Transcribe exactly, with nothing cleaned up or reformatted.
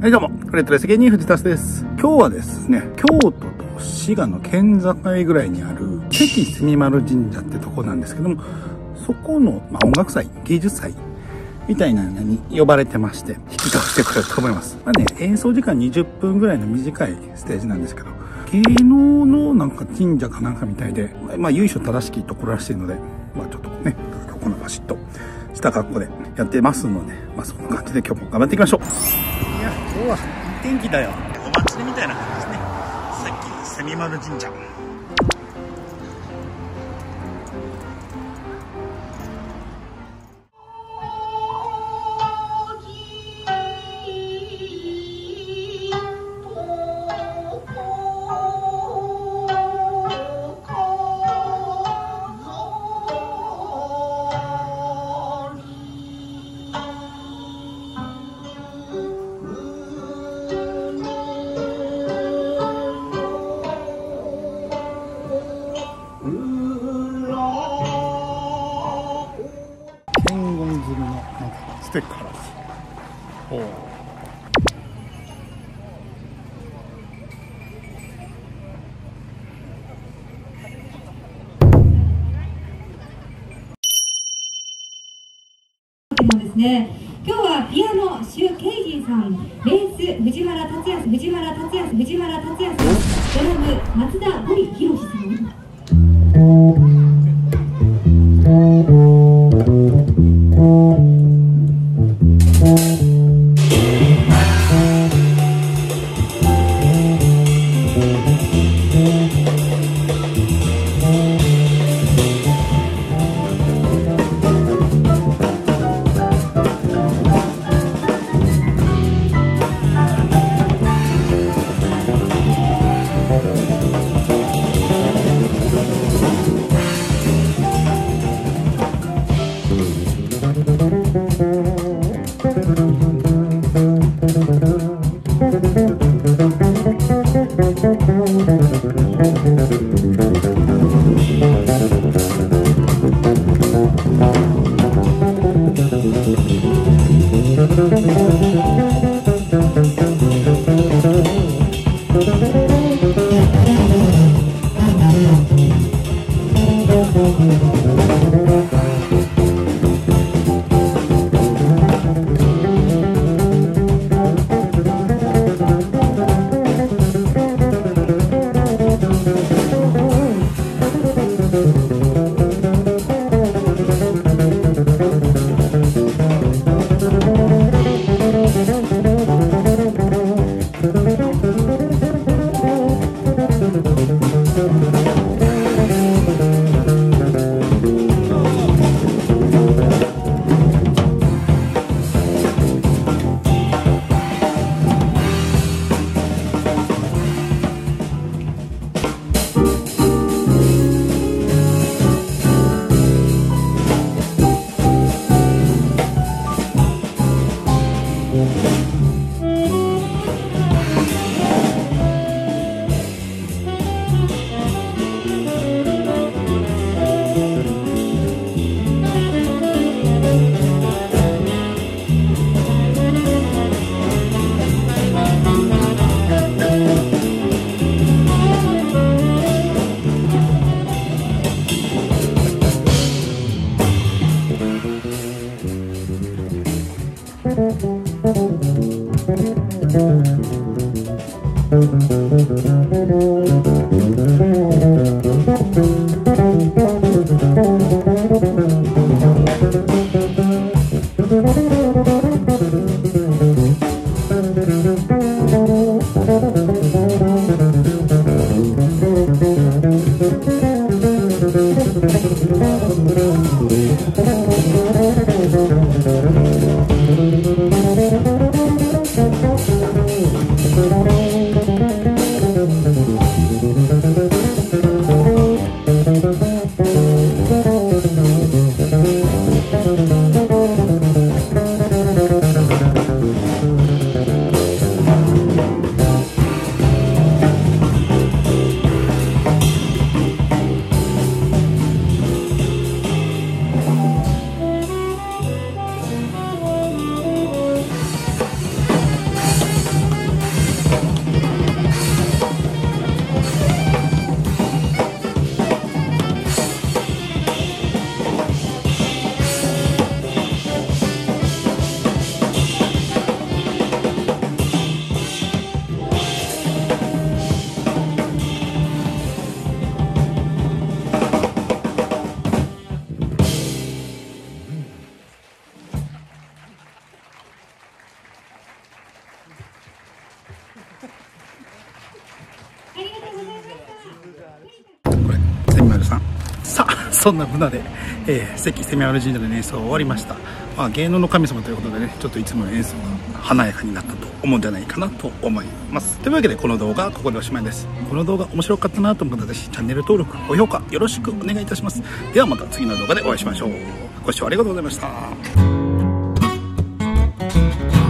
はいどうも、クレットレス芸人藤田です。今日はですね、京都と滋賀の県境ぐらいにある関蝉丸神社ってとこなんですけども、そこの、まあ、音楽祭、芸術祭みたいなのに呼ばれてまして、引き倒してくれると思います。まあね、演奏時間にじゅっぷんぐらいの短いステージなんですけど、芸能のなんか神社かなんかみたいで、まあ由緒正しきところらしいので、まあちょっとね、このバシッとした格好でやってますので、まあそんな感じで今日も頑張っていきましょう。いや、今日はいい天気だよ。お祭りみたいな感じですね。さっき蝉丸神社。ステッカーです。おー。 ですね、今日はピアノ周慶人さん、ベース藤原達也、藤原達也、藤原達也さん、ドラム松田堀博さん。 Thank you. そんな船で、えー、関セミマル神社の演奏が終わりました。まあ、芸能の神様ということでね、ちょっといつもの演奏が華やかになったと思うんじゃないかなと思います。というわけでこの動画はここでおしまいです。この動画面白かったなと思ったらぜひチャンネル登録、高評価よろしくお願いいたします。ではまた次の動画でお会いしましょう。ご視聴ありがとうございました。